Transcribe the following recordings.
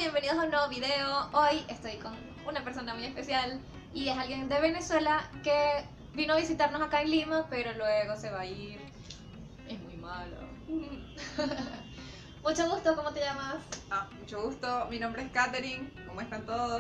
bienvenidos a un nuevo video. Hoy estoy con una persona muy especial y es alguien de Venezuela que vino a visitarnos acá en Lima, pero luego se va a ir. Es muy malo. Mucho gusto, ¿cómo te llamas? Mucho gusto, mi nombre es Katherine, ¿cómo están todos?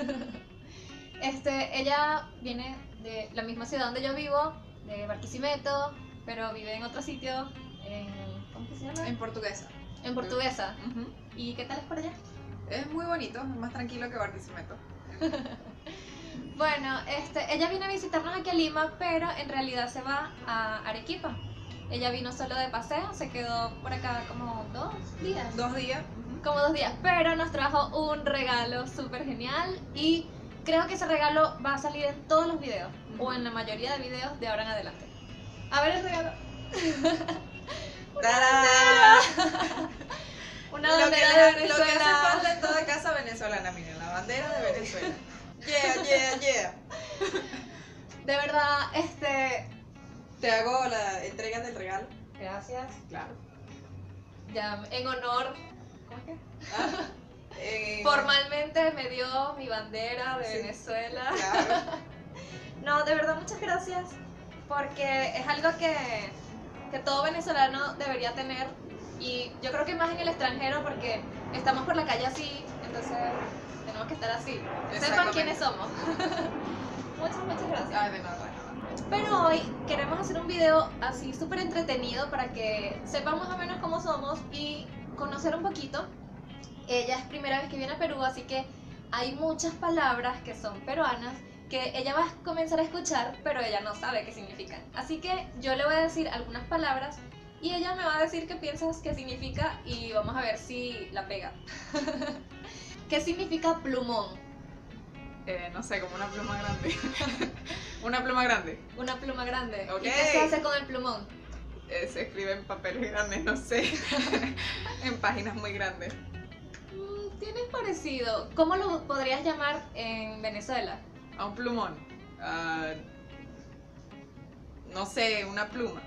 Ella viene de la misma ciudad donde yo vivo, de Barquisimeto, pero vive en otro sitio, ¿cómo que se llama? En Portuguesa. En Portuguesa. ¿Y qué tal es por allá? Es muy bonito, es más tranquilo que Barquisimeto. Bueno, ella viene a visitarnos aquí a Lima, pero en realidad se va a Arequipa. Ella vino solo de paseo, se quedó por acá como 2 días. 2 días. Como 2 días, pero nos trajo un regalo súper genial y creo que ese regalo va a salir en todos los videos, o en la mayoría de videos de ahora en adelante. A ver el regalo. Una bandera de Lo que hace Venezuela. falta en toda casa venezolana, miren, la bandera de Venezuela. Yeah. De verdad, Te hago la entrega del regalo. gracias. Claro. Ya, en honor. ¿Cómo es que? Ah, Formalmente me dio mi bandera de Sí. Venezuela. Claro. No, de verdad, muchas gracias. Porque es algo que todo venezolano debería tener. Y yo creo que más en el extranjero, porque estamos por la calle así, entonces tenemos que estar así. Sepan Exactamente. quiénes somos. Muchas gracias. Ay, de nada. Pero hoy queremos hacer un video así súper entretenido para que sepan más o menos cómo somos y conocer un poquito. Ella es primera vez que viene a Perú, así que hay muchas palabras que son peruanas que ella va a comenzar a escuchar, pero ella no sabe qué significan. Así que yo le voy a decir algunas palabras y ella me va a decir qué piensas que significa y vamos a ver si la pega. ¿Qué significa plumón? No sé, como una pluma grande. Una pluma grande. Una pluma grande. Ok. ¿Y qué se hace con el plumón? Se escribe en papeles grandes, no sé. En páginas muy grandes. Tienes parecido. ¿Cómo lo podrías llamar en Venezuela? A un plumón. No sé, una pluma.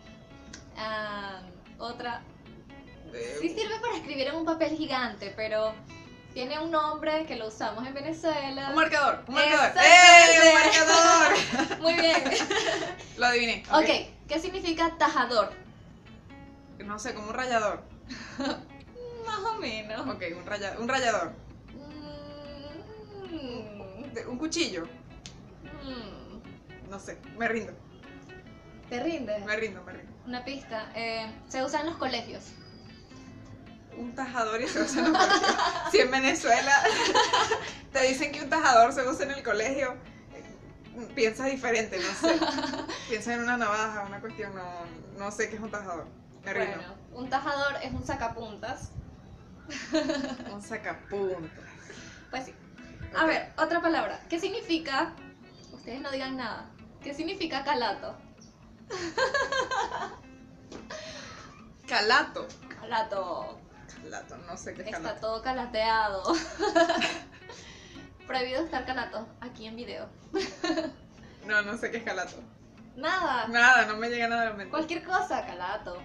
Otra. De- Sí sirve para escribir en un papel gigante, pero tiene un nombre que lo usamos en Venezuela. Un marcador. Exactamente. ¡Un marcador! Muy bien. Lo adiviné. Ok, ¿qué significa tajador? No sé, como un rallador. Más o menos. Ok, un rallador. Mm, Un cuchillo. mm. No sé, me rindo. ¿Te rindes? Me rindo. Una pista. Se usa en los colegios. Un tajador y se usa en el colegio. Si en Venezuela te dicen que un tajador se usa en el colegio, piensas diferente, no sé. Piensas en una navaja, una cuestión, no sé qué es un tajador. Me rindo. Bueno, un tajador es un sacapuntas. Un sacapuntas. Pues sí. A Ok. ver, otra palabra. ¿Qué significa? Ustedes no digan nada. ¿Qué significa calato? Calato. Calato. Calato, no sé qué es Está calato. todo calateado. Prohibido estar calato aquí en video. No sé qué es calato. Nada. Nada, no me llega nada a la mente. Cualquier cosa, calato.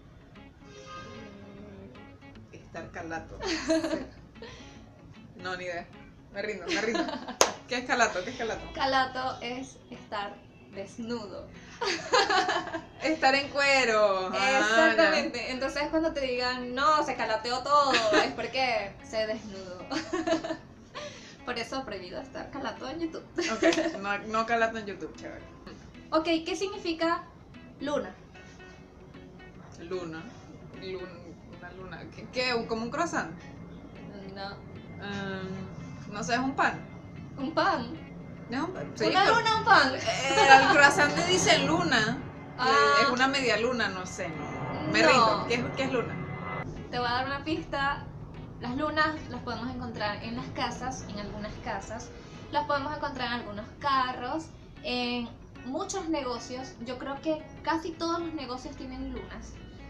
Estar calato. No, ni idea. Me rindo. ¿Qué es calato? Calato es estar desnudo. Estar en cuero. Exactamente. Entonces cuando te digan, no, se calateó todo, es porque se desnudó. Por eso prohibido estar calato en YouTube. Ok, no calato en YouTube, chévere. Ok, ¿qué significa luna? Luna. Una luna. ¿Qué? ¿Como un croissant? No. No sé, es un pan. Un pan. ¿Es un pan? Sí, Una pero- luna, un pan. El croissant le dice luna. Ah. Es una media luna, no sé. No. Me No. rindo. ¿Qué es luna? Te voy a dar una pista. Las lunas las podemos encontrar en las casas, en algunas casas. Las podemos encontrar en algunos carros, en muchos negocios. Yo creo que casi todos los negocios tienen lunas.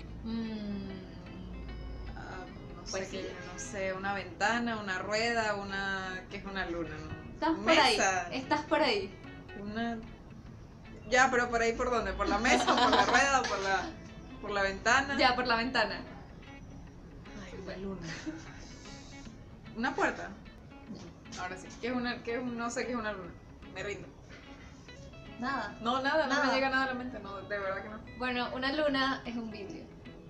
No Pues sé, sí. no sé, una ventana, una rueda, ¿qué es una luna? ¿No? Estás por Mesa. ahí. Estás por ahí. Una... Ya, pero ¿por ahí por dónde? ¿Por la mesa o por la rueda o por la ventana? Ya, por la ventana. Ay, una luna. ¿Una puerta? Ahora sí. No sé qué es una luna. Me rindo. Nada. No, nada, no Nada. me llega nada a la mente. No, de verdad que no. Bueno, una luna es un vidrio.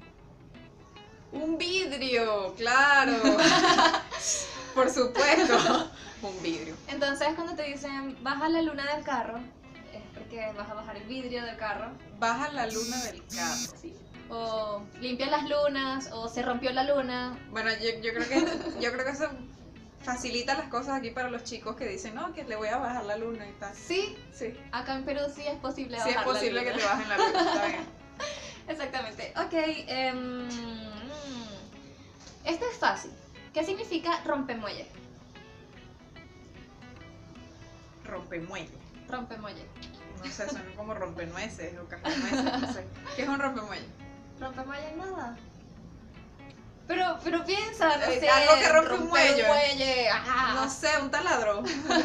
Un vidrio, claro. Por supuesto. Un vidrio. Entonces cuando te dicen baja la luna del carro, es porque vas a bajar el vidrio del carro. Baja la luna del carro. Sí. O limpia las lunas, o se rompió la luna. Bueno, yo creo que eso facilita las cosas aquí para los chicos que dicen, no, que le voy a bajar la luna y tal. Sí, Sí. acá en Perú sí es posible Sí, bajar es posible la que luna. te bajen la luna, está bien. Exactamente. Ok, esto es fácil. ¿Qué significa rompemuelle? Rompemuelle. Rompemuelle. No sé, suena como rompenueces o cascanueces, no sé. ¿Qué es un rompemuelle? Rompemuelle nada. Pero piensa, no sé. Algo que rompe un romper muelle. muelle, ajá. No sé, un taladro.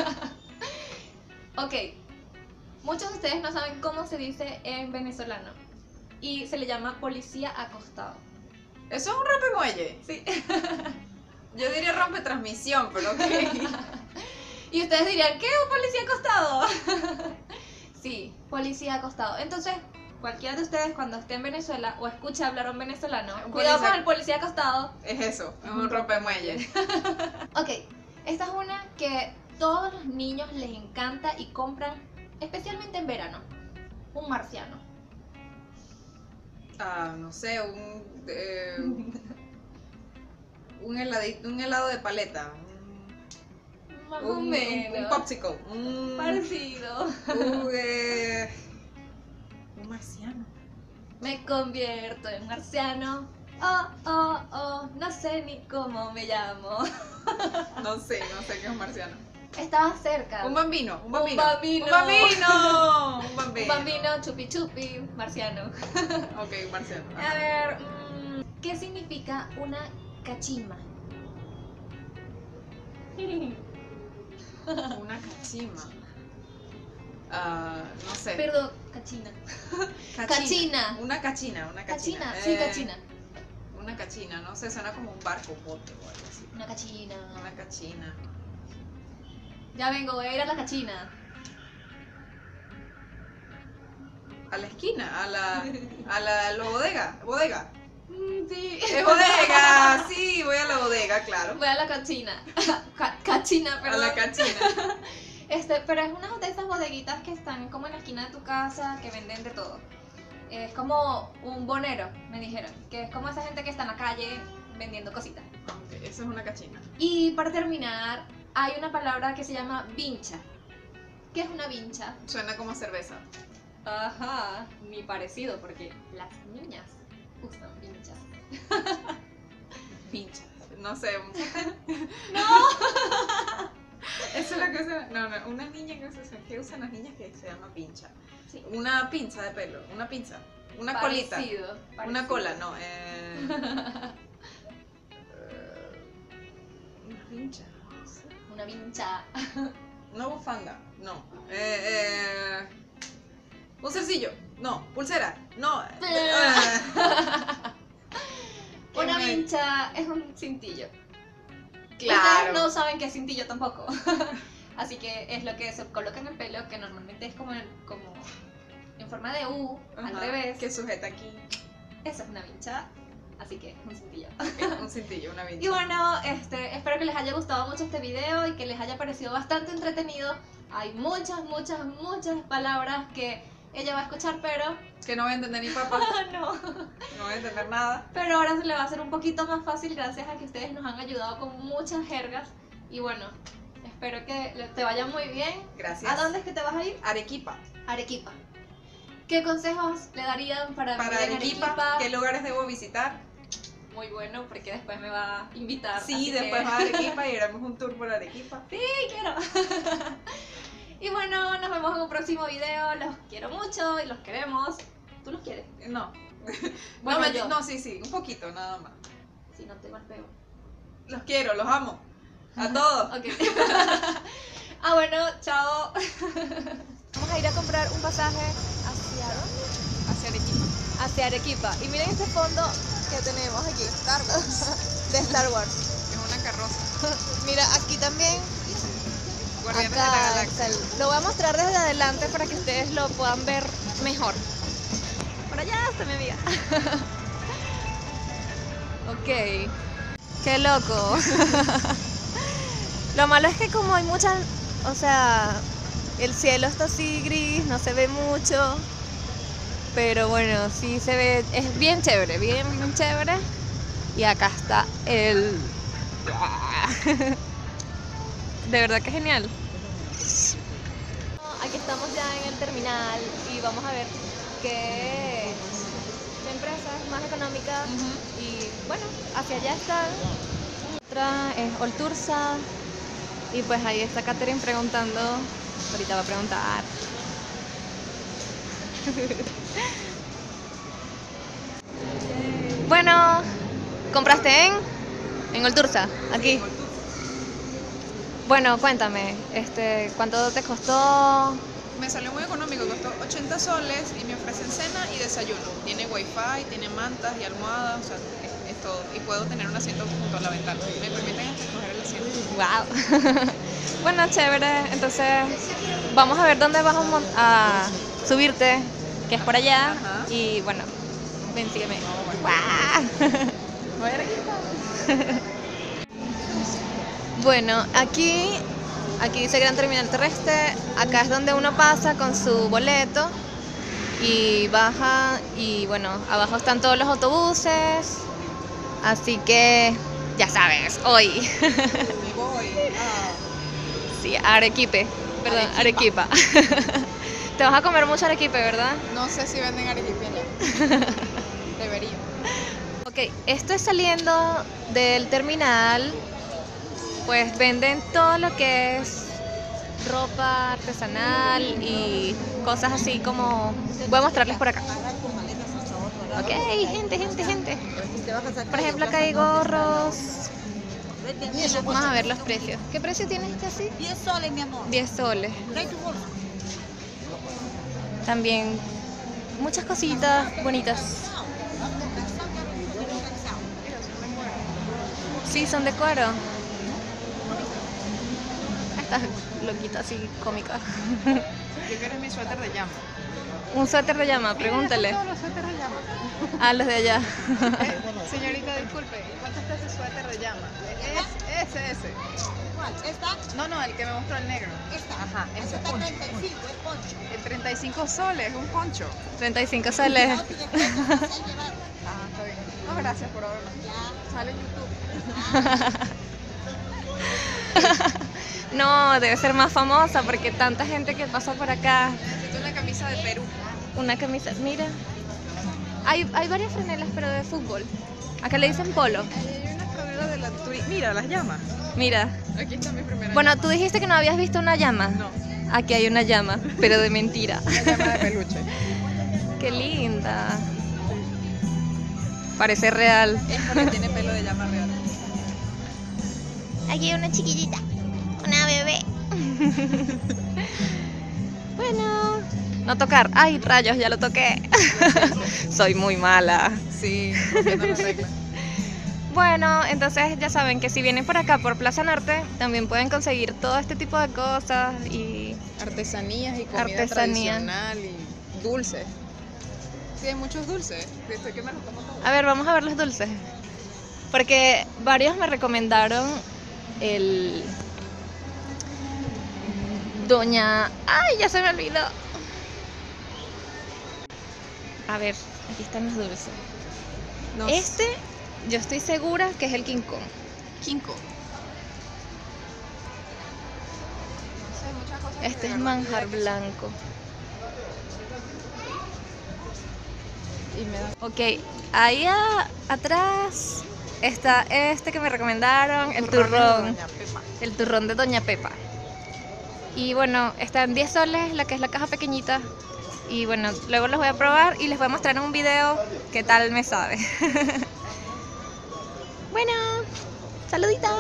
Ok, muchos de ustedes no saben cómo se dice en venezolano y se le llama policía acostado. ¿Eso es un rompemuelle? Sí. Yo diría rompetransmisión, pero ok. Y ustedes dirían, ¿qué? ¿Un policía acostado? Sí, policía acostado. Entonces, cualquiera de ustedes cuando esté en Venezuela o escuche hablar a un venezolano, Un cuidado policía- con el policía acostado. Es eso, es un rompemuelle. Ok, esta es una que todos los niños les encanta y compran, especialmente en verano. Un marciano. Ah, no sé, un helado de paleta. Más o menos. Un popsicle. Parecido. Un marciano. Me convierto en marciano. No sé ni cómo me llamo. No sé qué es un marciano. Estaba cerca. Un bambino. Un bambino. Un bambino. Un bambino. Un bambino, chupi chupi, marciano. Ok, un marciano. A ver, ¿qué significa una cachima? Una cachima. No sé. Perdón, cachina. Cachina. Una cachina. Cachina, sí, cachina. Una cachina, no sé, suena como un barco, un bote o algo así. Una cachina. Una cachina. Ya vengo, voy a ir a la cachina. A la esquina, a la bodega. ¿Bodega? Sí. ¡Es bodega! Sí, voy a la bodega, claro. Voy a la cachina. Cachina, A perdón. la cachina. Pero es una de esas bodeguitas que están como en la esquina de tu casa, que venden de todo. Es como un bonero, me dijeron, que es como esa gente que está en la calle vendiendo cositas. Ok, eso es una cachina. Y para terminar, hay una palabra que se llama vincha. ¿Qué es una vincha? Suena como cerveza. Ajá, ni parecido, porque las niñas usan vinchas. Pincha. No sé. ¡No! Eso es lo que usa. No, una niña que usan las niñas que se llama pincha. Sí. Una pinza de pelo, una pinza. Una colita. Parecido. Una cola, no. Una pincha. No sé. Una vincha. Una bufanda, no. Un cercillo, no. Pulsera, no. Una me- vincha es un cintillo. Claro. Ustedes no saben qué es cintillo tampoco. Así que es lo que se coloca en el pelo, que normalmente es como en forma de U, al Ajá, revés. que sujeta aquí. Esa es una vincha. Así que es un cintillo. Ok, un cintillo, una vincha. Y bueno, espero que les haya gustado mucho este video y que les haya parecido bastante entretenido. Hay muchas palabras que ella va a escuchar, pero Que no voy a entender ni papá. no. No voy a entender nada. Pero ahora se le va a hacer un poquito más fácil gracias a que ustedes nos han ayudado con muchas jergas. Y bueno, espero que te vaya muy bien. Gracias. ¿A dónde es que te vas a ir? Arequipa. Arequipa. ¿Qué consejos le darían para Para vivir en Arequipa, ¿qué lugares debo visitar? Muy bueno, porque después me va a invitar. Sí, así después que- va a Arequipa y haremos un tour por Arequipa. Sí, quiero. Y bueno, nos vemos en un próximo video. Los quiero mucho y los queremos. ¿Tú los quieres? No. Bueno, yo. No, sí, un poquito nada más. Si no te golpeo. Los quiero, los amo. A todos. Ok. Bueno, chao. Vamos a ir a comprar un pasaje hacia ¿dónde? Hacia Arequipa. Hacia Arequipa. Y miren este fondo que tenemos aquí. Star Wars. De Star Wars. Es una carroza. también. Guardianes de la Acá Galaxia. está lo voy a mostrar desde adelante para que ustedes lo puedan ver mejor. Por allá está mi amiga. Ok. Qué loco. Lo malo es que como hay mucha, o sea, el cielo está así gris, no se ve mucho. Pero bueno, sí se ve, es bien chévere, bien chévere. Y acá está el... De verdad que genial. Aquí estamos ya en el terminal y vamos a ver qué empresa es más económica. Y bueno, hacia allá está. Otra es Oltursa. Y pues ahí está Katherine preguntando. Ahorita va a preguntar. Bueno, ¿compraste en Oltursa? Aquí. Bueno, cuéntame, ¿cuánto te costó? Me salió muy económico, costó 80 soles y me ofrecen cena y desayuno. Tiene wifi, tiene mantas y almohadas, o sea, es todo. Y puedo tener un asiento junto a la ventana. Me permiten hasta escoger el asiento. Wow. Bueno, chévere. Entonces, vamos a ver dónde vas a subirte, que es por allá. Ajá. Y bueno, ven, sígueme. Wow. Voy a ver aquí. Bueno, aquí dice Gran Terminal Terrestre. Acá es donde uno pasa con su boleto y baja. Y bueno, abajo están todos los autobuses. Así que ya sabes, hoy. Me voy. Sí, Arequipe. Perdón, Arequipa. Te vas a comer mucho arequipe, ¿verdad? No sé si venden arequipe allá. Debería. Ok, esto es saliendo del terminal. Pues venden todo lo que es ropa artesanal y cosas así como... Voy a mostrarles por acá. Ok, gente. Por ejemplo, acá hay gorros. Vamos a ver los precios. ¿Qué precio tiene este así? 10 soles, mi amor. 10 soles. Trae tu bolsa. También muchas cositas bonitas. Sí, son de cuero. Esta loquita así cómica. Yo quiero mi suéter de llama. Un suéter de llama, pregúntale. Todos los suéteres de llama. A los de allá. Señorita, disculpe, ¿cuánto está ese suéter de llama? Ese. ¿Cuál? ¿Esta? No, el que me mostró el negro. Esta. Ajá, ese Esta poncho. 35, es poncho. El 35 soles, un poncho. 35 soles. No, tiene que llevar. Ah, está bien. No, gracias por haberlo. Ya. Sale en YouTube. No, debe ser más famosa porque tanta gente que pasa por acá. Necesito una camisa de Perú. Una camisa, mira. Hay varias franelas, pero de fútbol. Acá le dicen polo. Hay una franela de la Mira, las llamas. Mira. Aquí está mi primera Bueno, llama. tú dijiste que no habías visto una llama. No, Aquí hay una llama, pero de mentira. una llama de peluche. Qué linda. Parece real. Es porque tiene pelo de llama real. Aquí hay una chiquitita, una bebé. Bueno, no tocar. Ay, rayos, ya lo toqué. Soy muy mala. Sí, rompiendo las reglas. Bueno, entonces ya saben que si vienen por acá, por Plaza Norte, también pueden conseguir todo este tipo de cosas y... Artesanías y comida Artesanía. tradicional y dulces. Sí, hay muchos dulces. Estoy que me los tomo todos. A ver, vamos a ver los dulces. Porque varios me recomendaron el... Doña... ¡Ay, ya se me olvidó! A ver, aquí están los dulces. No, Este, yo estoy segura que es el King Kong. Kinko. No sé, muchas cosas que Este de es verdad manjar diría que blanco. sí. Y me da... Ok, ahí atrás está este que me recomendaron, el turrones de turrón. Doña Pepa. El turrón de Doña Pepa. Y bueno, está en 10 soles, la que es la caja pequeñita. Y bueno, luego los voy a probar y les voy a mostrar en un video qué tal me sabe. Bueno, saluditos.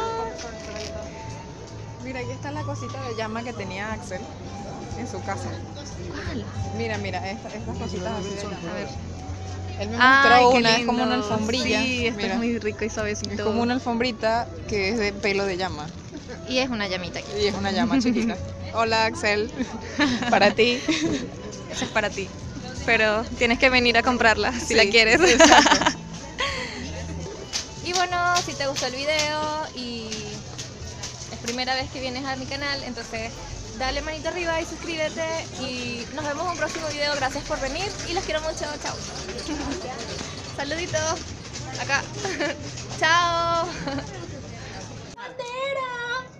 Mira, aquí está la cosita de llama que tenía Axel en su casa. ¿Cuál? Mira, estas cositas así de llama. A ver. Él me Ay, mostró qué una, es como una lindo. alfombrilla. Sí, esto Mira, es muy rico y suavecito. es como una alfombrita que es de pelo de llama. Y es una llamita aquí. Y es una llama chiquita. Hola, Axel. Para ti. Esa es para ti. Pero tienes que venir a comprarla si la Sí, quieres. exacto. Y bueno, si te gustó el video y es primera vez que vienes a mi canal, entonces dale manito arriba y suscríbete. Y nos vemos en un próximo video. Gracias por venir y los quiero mucho. Chao. Saluditos. Acá. Chao. Bandera.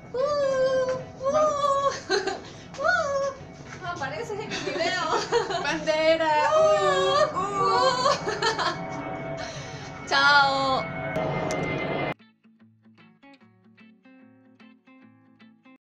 Apareces en el video. Bandera. Chao.